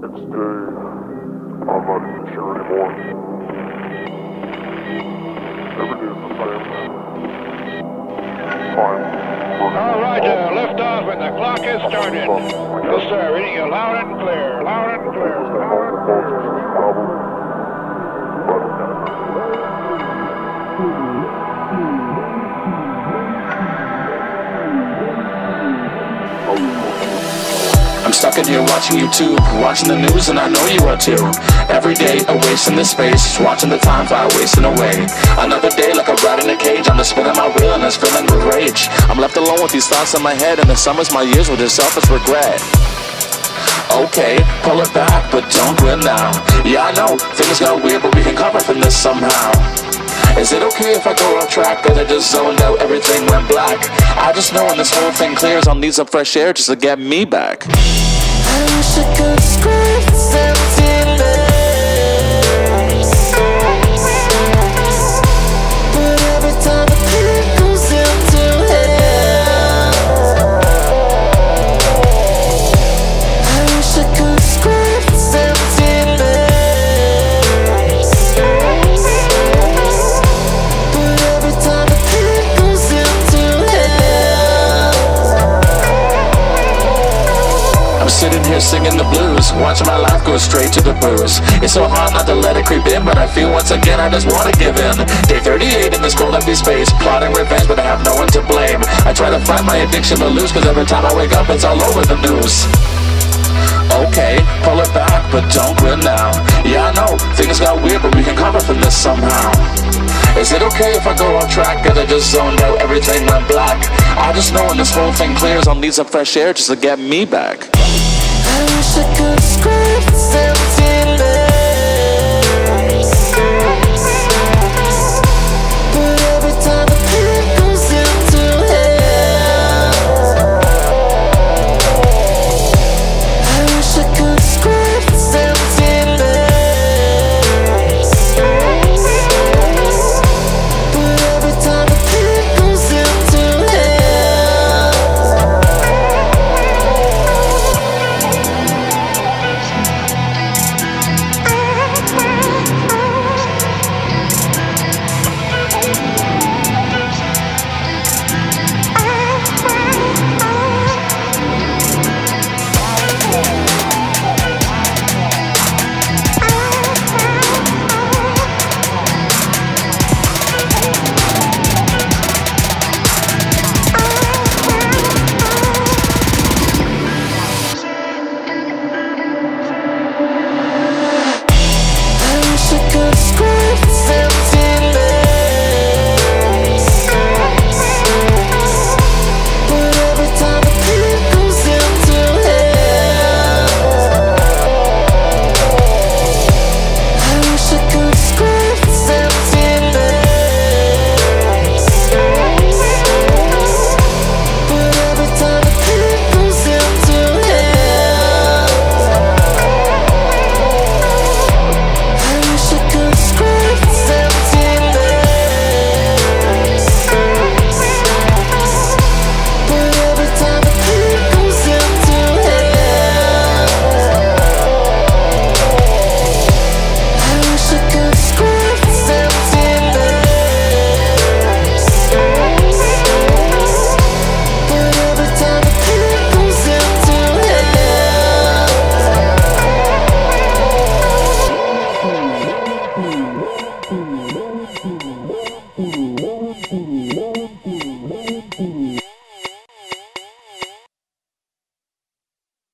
Next day, I'm not even sure anymore. Every day is the same. Fine. All right, lift off and the clock has started. Yes, sir. Reading you loud and clear. Loud and clear. Loud and I'm stuck in here watching YouTube, watching the news, and I know you are too. Every day, a waste in this space, watching the time fly wasting away. Another day like a rat in a cage, I'm just spinning my wheel and it's filling with rage. I'm left alone with these thoughts in my head, and the summers my years with this selfish regret. Okay, pull it back, but don't quit now. Yeah, I know, things got weird, but we can cover from this somehow. Is it okay if I go off track? Cause I just zoned out, everything went black. I just know when this whole thing clears, I'll need some fresh air just to get me back. I wish I could describe this emptiness, but every time the pen goes into hell, I wish I could describe this emptiness, but every time the pen goes into hell. I'm sitting here singing the blues, watching my life go straight to the booze. It's so hard not to let it creep in, but I feel once again I just wanna give in. Day 38 in this cold empty space, plotting revenge but I have no one to blame. I try to fight my addiction but lose, cause every time I wake up it's all over the news. Okay, pull it back, but don't quit now. Yeah, I know, things got weird, but we can cover from this somehow. Is it okay if I go off track? Cause I just zoned out, everything went black. I just know when this whole thing clears, I'll need some fresh air just to get me back. I wish I could describe this emptiness, but every time the pen goes into hell, I wish I could describe this emptiness, but every time the pen goes into hell. Mm-hmm.